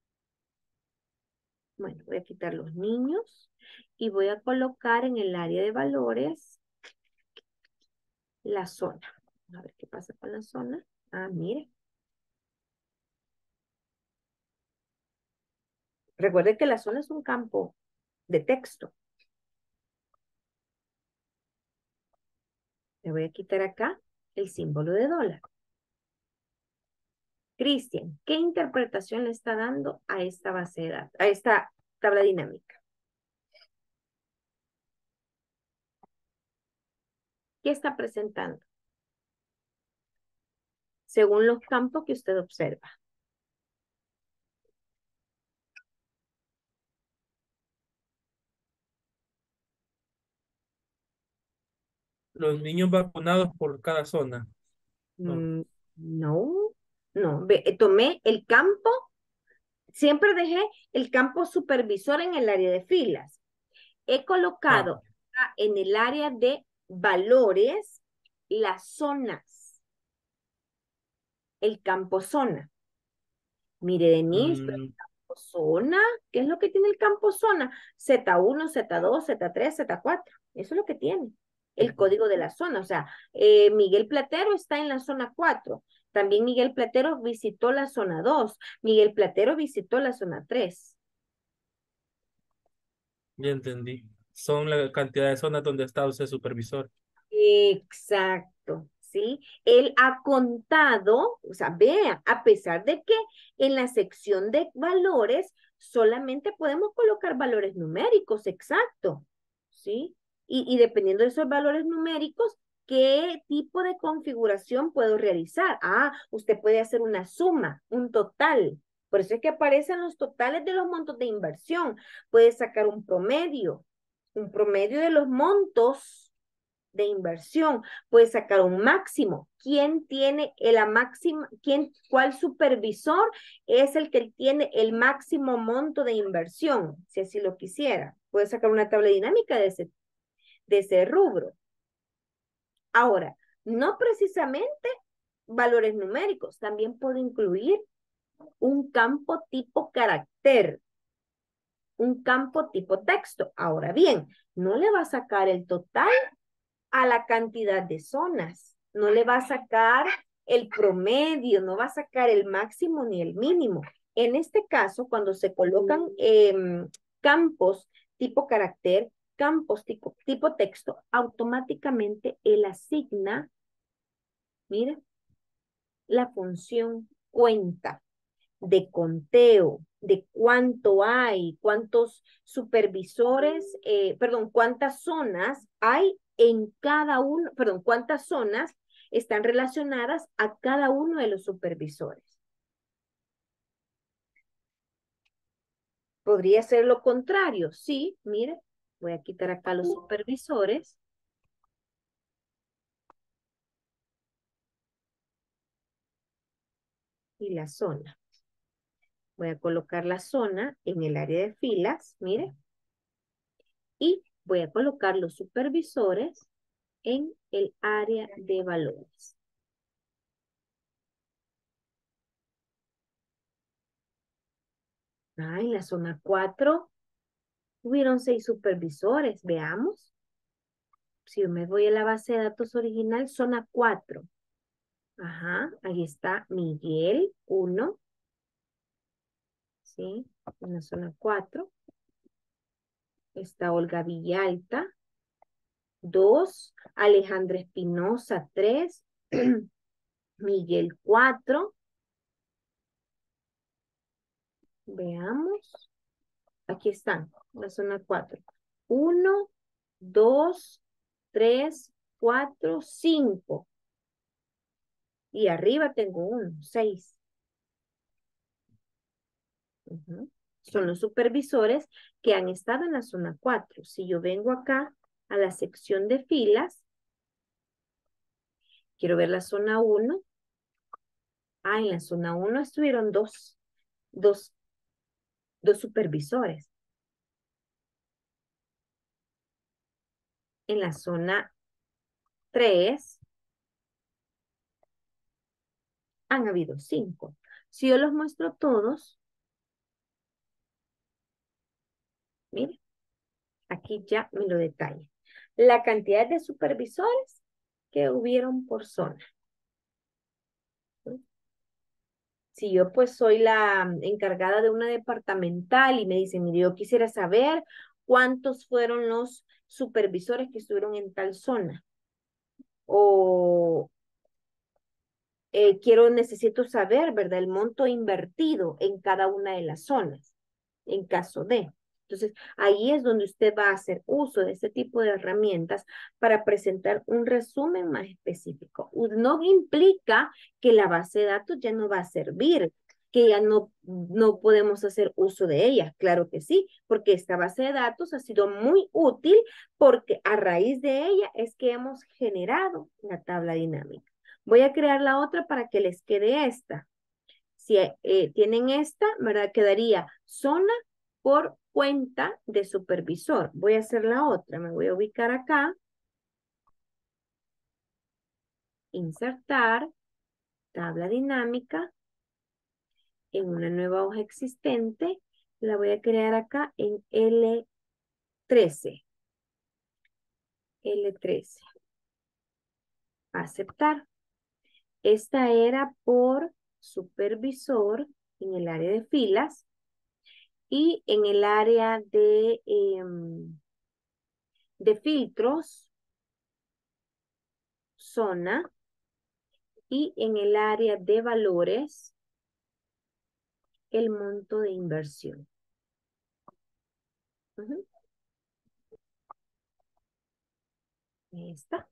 [SPEAKER 1] bueno, voy a quitar los niños y voy a colocar en el área de valores la zona. A ver qué pasa con la zona. Ah, mire. Recuerde que la zona es un campo de texto. Le voy a quitar acá el símbolo de dólar. Cristian, ¿qué interpretación le está dando a esta base de datos, a esta tabla dinámica? ¿Qué está presentando? Según los campos que usted observa.
[SPEAKER 5] Los niños vacunados por cada zona. No.
[SPEAKER 1] No, no. Tomé el campo, siempre dejé el campo supervisor en el área de filas. He colocado en el área de valores las zonas, el campo zona. Mire, Denise, pero el campo zona, ¿qué es lo que tiene el campo zona? Z1, Z2, Z3, Z4. Eso es lo que tiene. El código de la zona. O sea, Miguel Platero está en la zona 4. También Miguel Platero visitó la zona 2. Miguel Platero visitó la zona 3.
[SPEAKER 5] Ya entendí. Son la cantidad de zonas donde está usted supervisor.
[SPEAKER 1] Exacto, ¿sí? Él ha contado, o sea, vea, a pesar de que en la sección de valores solamente podemos colocar valores numéricos, exacto, ¿sí? Y dependiendo de esos valores numéricos, ¿qué tipo de configuración puedo realizar? Ah, usted puede hacer una suma, un total. Por eso es que aparecen los totales de los montos de inversión. Puede sacar un promedio de los montos de inversión, puede sacar un máximo. ¿Quién tiene la máxima? ¿Cuál supervisor es el que tiene el máximo monto de inversión? Si así lo quisiera. Puede sacar una tabla dinámica de ese rubro. Ahora, no precisamente valores numéricos, también puedo incluir un campo tipo carácter, un campo tipo texto. Ahora bien, no le va a sacar el total a la cantidad de zonas. No le va a sacar el promedio, no va a sacar el máximo ni el mínimo. En este caso, cuando se colocan campos tipo carácter, campos tipo texto, automáticamente él asigna, mira, la función cuenta de conteo, de cuánto hay, cuántos supervisores, cuántas zonas hay en cada uno, cuántas zonas están relacionadas a cada uno de los supervisores. ¿Podría ser lo contrario? Sí, mire, voy a quitar acá los supervisores. Y la zona. Voy a colocar la zona en el área de filas, mire. Y voy a colocar los supervisores en el área de valores. En la zona 4 hubieron 6 supervisores. Veamos. Si yo me voy a la base de datos original, zona 4. Ajá, ahí está Miguel, 1. ¿Sí? En la zona 4. Está Olga Villalta, 2. Alejandra Espinosa, 3. Miguel, 4. Veamos. Aquí están, la zona 4. 1, 2, 3, 4, 5. Y arriba tengo 1, 6. Son los supervisores que han estado en la zona 4. Si yo vengo acá a la sección de filas. Quiero ver la zona 1. Ah, en la zona 1 estuvieron dos supervisores. En la zona 3 han habido 5. Si yo los muestro todos, miren, aquí ya me lo detalla. La cantidad de supervisores que hubieron por zona. Si yo pues soy la encargada de una departamental y me dicen, mire, yo quisiera saber cuántos fueron los supervisores que estuvieron en tal zona. O necesito saber, ¿verdad? El monto invertido en cada una de las zonas, en caso de. Entonces, ahí es donde usted va a hacer uso de este tipo de herramientas para presentar un resumen más específico. No implica que la base de datos ya no va a servir, que ya no podemos hacer uso de ella. Claro que sí, porque esta base de datos ha sido muy útil porque a raíz de ella es que hemos generado la tabla dinámica. Voy a crear la otra para que les quede esta. Si tienen esta, ¿verdad? Quedaría zona por cuenta de supervisor. Voy a hacer la otra. Me voy a ubicar acá. Insertar. Tabla dinámica. En una nueva hoja existente. La voy a crear acá en L13. L13. Aceptar. Esta era por supervisor en el área de filas. Y en el área de filtros, zona. Y en el área de valores, el monto de inversión. Ahí está.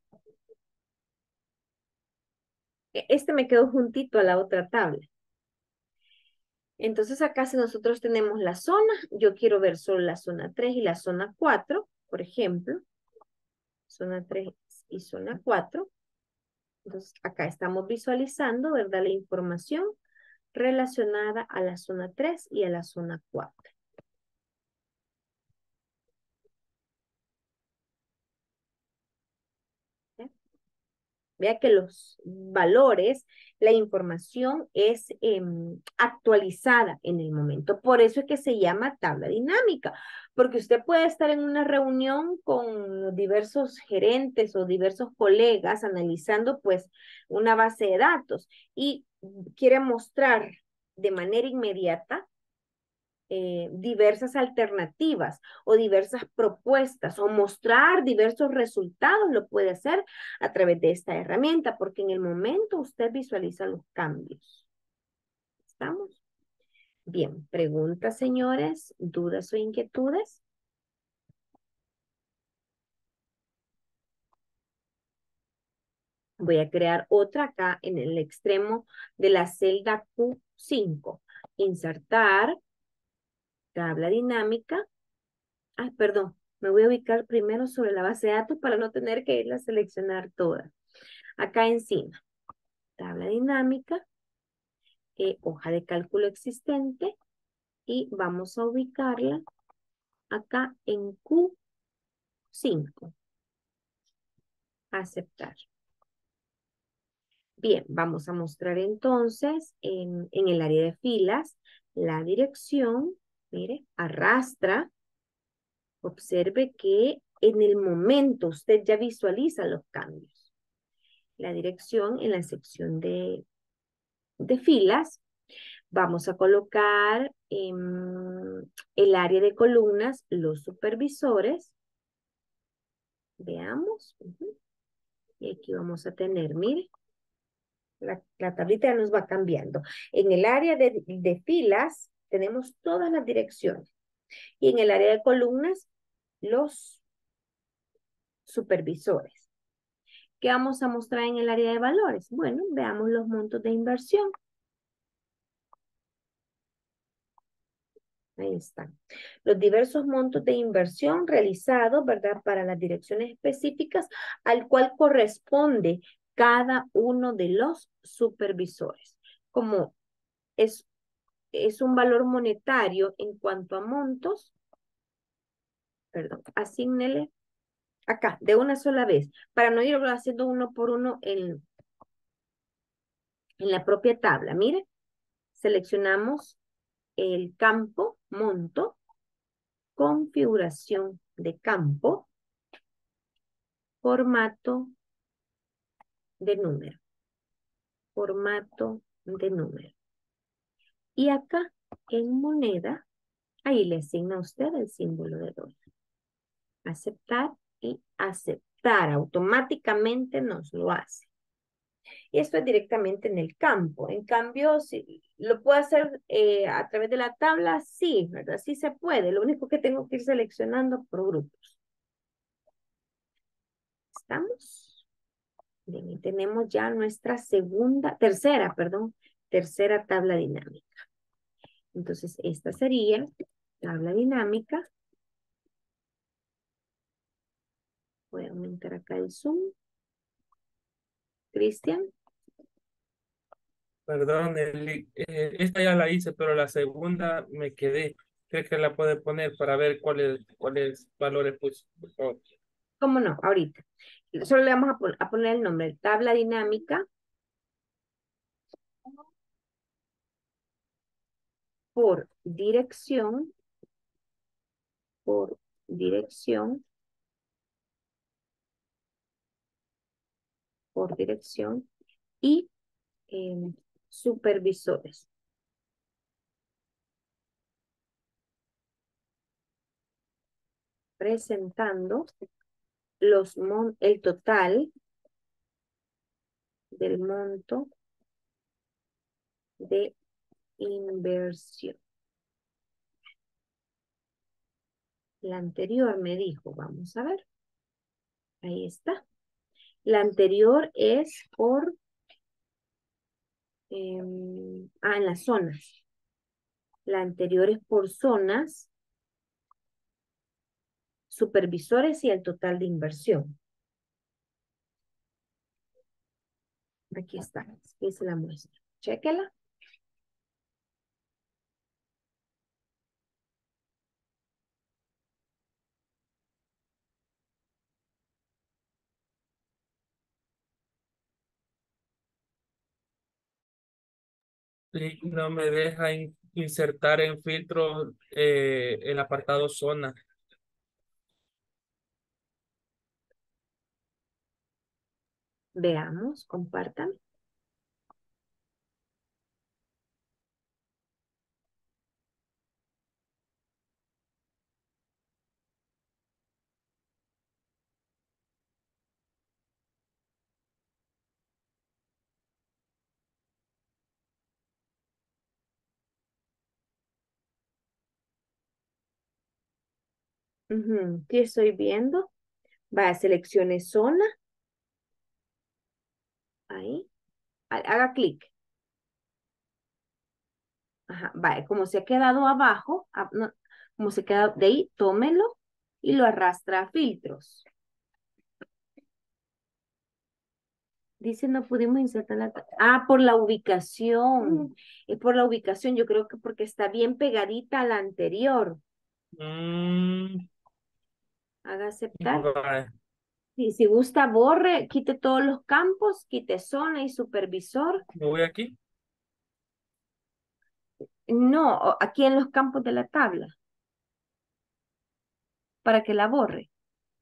[SPEAKER 1] Este me quedó juntito a la otra tabla. Entonces acá si nosotros tenemos la zona, yo quiero ver solo la zona 3 y la zona 4, por ejemplo. Zona 3 y zona 4. Entonces acá estamos visualizando, ¿verdad? La información relacionada a la zona 3 y a la zona 4. Vea que los valores, la información es actualizada en el momento. Por eso es que se llama tabla dinámica, porque usted puede estar en una reunión con diversos gerentes o diversos colegas analizando pues una base de datos y quiere mostrar de manera inmediata diversas alternativas o diversas propuestas o mostrar diversos resultados, lo puede hacer a través de esta herramienta, porque en el momento usted visualiza los cambios. ¿Estamos? Bien, preguntas, señores, dudas o inquietudes. Voy a crear otra acá en el extremo de la celda Q5. Insertar, tabla dinámica. Ah, perdón, me voy a ubicar primero sobre la base de datos para no tener que irla a seleccionar todas. Acá encima, tabla dinámica, hoja de cálculo existente y vamos a ubicarla acá en Q5. Aceptar. Bien, vamos a mostrar entonces en el área de filas la dirección. Mire, arrastra. Observe que en el momento usted ya visualiza los cambios. La dirección en la sección de filas. Vamos a colocar en el área de columnas los supervisores. Veamos. Y aquí vamos a tener, mire, la tablita nos va cambiando. En el área de filas tenemos todas las direcciones. Y en el área de columnas, los supervisores. ¿Qué vamos a mostrar en el área de valores? Bueno, veamos los montos de inversión. Ahí están. Los diversos montos de inversión realizados, ¿verdad? Para las direcciones específicas al cual corresponde cada uno de los supervisores. Como es, es un valor monetario en cuanto a montos, perdón, asígnele acá, de una sola vez, para no ir haciendo uno por uno en la propia tabla. Mire, seleccionamos el campo, monto, configuración de campo, formato de número, formato de número. Y acá en moneda, ahí le asigna a usted el símbolo de dólar. Aceptar y aceptar, automáticamente nos lo hace. Y esto es directamente en el campo. En cambio, si lo puedo hacer a través de la tabla, sí, ¿verdad? Sí se puede. Lo único que tengo que ir seleccionando por grupos. ¿Estamos? Bien, y tenemos ya nuestra tercera tabla dinámica. Entonces, esta sería tabla dinámica. Voy a aumentar acá el zoom. Cristian.
[SPEAKER 5] Perdón, esta ya la hice, pero la segunda me quedé. Creo que la puede poner para ver cuáles valores puse, por favor.
[SPEAKER 1] ¿Cómo no? Ahorita. Solo le vamos a poner el nombre. Tabla dinámica por dirección, por dirección, por dirección y supervisores. Presentando el total del monto de inversión. La anterior me dijo, vamos a ver. Ahí está. La anterior es por, en las zonas. La anterior es por zonas, supervisores y el total de inversión. Aquí está. Aquí se la muestra. Chéquela.
[SPEAKER 5] Y no me deja insertar en filtro el apartado zona.
[SPEAKER 1] Veamos, compartan. ¿Qué estoy viendo? Va, seleccione zona. Ahí. Haga clic. Ajá, vale, como se ha quedado abajo, no, como se queda de ahí, tómelo y lo arrastra a filtros. Dice no pudimos insertar la... por la ubicación. Es por la ubicación, yo creo que porque está bien pegadita a la anterior. Haga aceptar.
[SPEAKER 5] Vale.
[SPEAKER 1] Y si gusta, borre, quite todos los campos, quite zona y supervisor.
[SPEAKER 5] Me voy aquí.
[SPEAKER 1] No, aquí en los campos de la tabla. Para que la borre.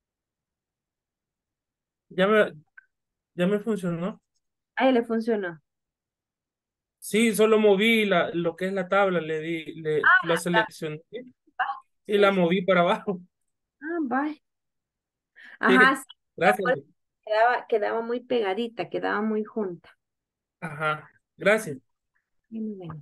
[SPEAKER 5] Ya me, ya me funcionó.
[SPEAKER 1] Ahí le funcionó.
[SPEAKER 5] Sí, solo moví lo que es la tabla, la seleccioné y la
[SPEAKER 1] Sí.
[SPEAKER 5] moví para abajo.
[SPEAKER 1] Bye.
[SPEAKER 5] Sí,
[SPEAKER 1] Ajá, sí,
[SPEAKER 5] gracias.
[SPEAKER 1] quedaba muy pegadita, quedaba muy junta.
[SPEAKER 5] Ajá, gracias.
[SPEAKER 1] Muy bien.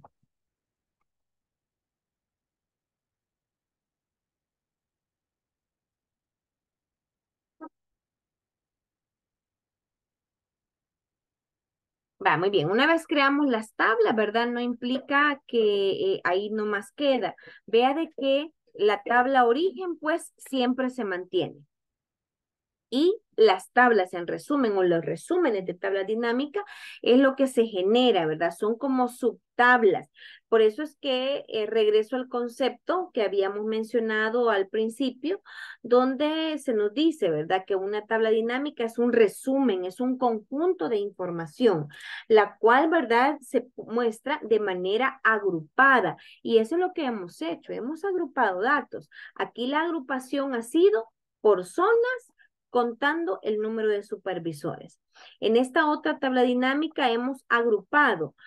[SPEAKER 1] Va, muy bien. Una vez creamos las tablas, ¿verdad? No implica que ahí nomás queda. Vea de que la tabla origen, pues, siempre se mantiene. Y las tablas en resumen o los resúmenes de tabla dinámica es lo que se genera, ¿verdad? Son como subtablas. Por eso es que regreso al concepto que habíamos mencionado al principio, donde se nos dice, ¿verdad? Que una tabla dinámica es un resumen, es un conjunto de información, la cual, ¿verdad? Se muestra de manera agrupada. Y eso es lo que hemos hecho, hemos agrupado datos. Aquí la agrupación ha sido por zonas contando el número de supervisores. En esta otra tabla dinámica hemos agrupado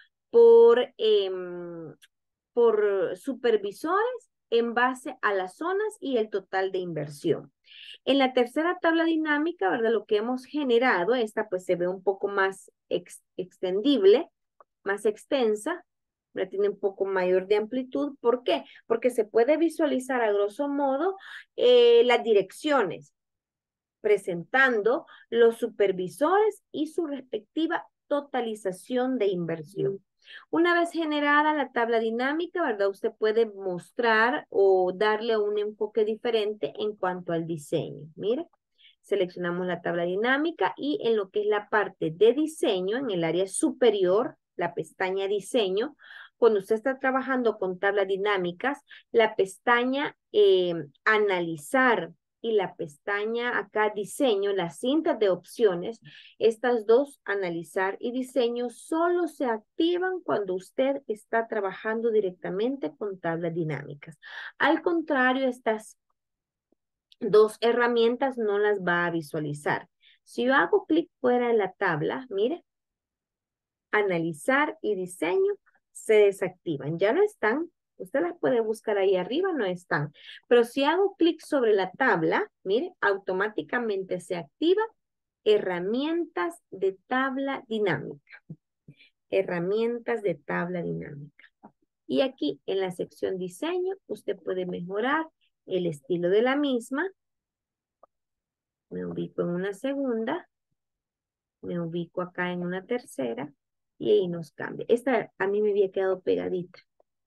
[SPEAKER 1] por supervisores en base a las zonas y el total de inversión. En la tercera tabla dinámica, ¿verdad? Lo que hemos generado, esta pues se ve un poco más extendible, más extensa, ¿verdad? Tiene un poco mayor de amplitud. ¿Por qué? Porque se puede visualizar a grosso modo las direcciones, presentando los supervisores y su respectiva totalización de inversión. Una vez generada la tabla dinámica, ¿verdad? Usted puede mostrar o darle un enfoque diferente en cuanto al diseño. Mire, seleccionamos la tabla dinámica y en lo que es la parte de diseño, en el área superior, la pestaña diseño, cuando usted está trabajando con tablas dinámicas, la pestaña analizar y la pestaña acá diseño, las cintas de opciones, estas dos, analizar y diseño, solo se activan cuando usted está trabajando directamente con tablas dinámicas. Al contrario, estas dos herramientas no las va a visualizar. Si yo hago clic fuera de la tabla, mire, analizar y diseño se desactivan. Ya no están. Usted las puede buscar ahí arriba, no están. Pero si hago clic sobre la tabla, mire, automáticamente se activa herramientas de tabla dinámica. Herramientas de tabla dinámica. Y aquí en la sección diseño, usted puede mejorar el estilo de la misma. Me ubico en una segunda. Me ubico acá en una tercera. Y ahí nos cambia. Esta a mí me había quedado pegadita.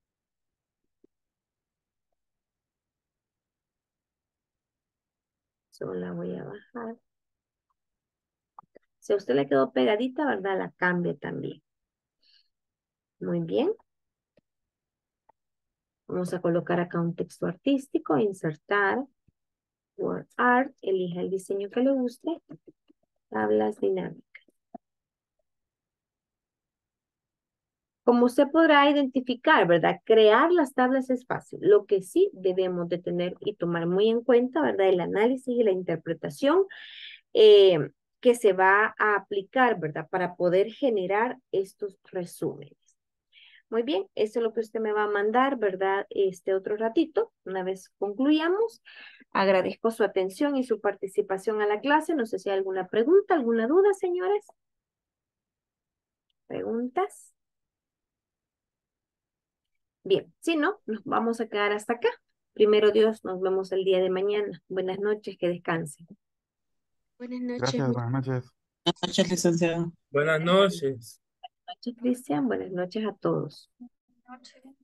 [SPEAKER 1] Solo la voy a bajar. Si a usted le quedó pegadita, ¿verdad? La cambia también. Muy bien. Vamos a colocar acá un texto artístico, insertar, Word Art, elija el diseño que le guste, tablas dinámicas. Como usted podrá identificar, ¿verdad? Crear las tablas es fácil. Lo que sí debemos de tener y tomar muy en cuenta, ¿verdad? El análisis y la interpretación que se va a aplicar, ¿verdad? Para poder generar estos resúmenes. Muy bien, eso es lo que usted me va a mandar, ¿verdad? Este otro ratito, una vez concluyamos. Agradezco su atención y su participación a la clase. No sé si hay alguna pregunta, alguna duda, señores. ¿Preguntas? Bien, si no, nos vamos a quedar hasta acá. Primero Dios, nos vemos el día de mañana. Buenas noches, que descansen.
[SPEAKER 6] Buenas noches.
[SPEAKER 3] Gracias, buenas noches.
[SPEAKER 4] Buenas noches, licenciado.
[SPEAKER 5] Buenas noches.
[SPEAKER 1] Buenas noches, Cristian. Buenas noches a todos.
[SPEAKER 6] Noches.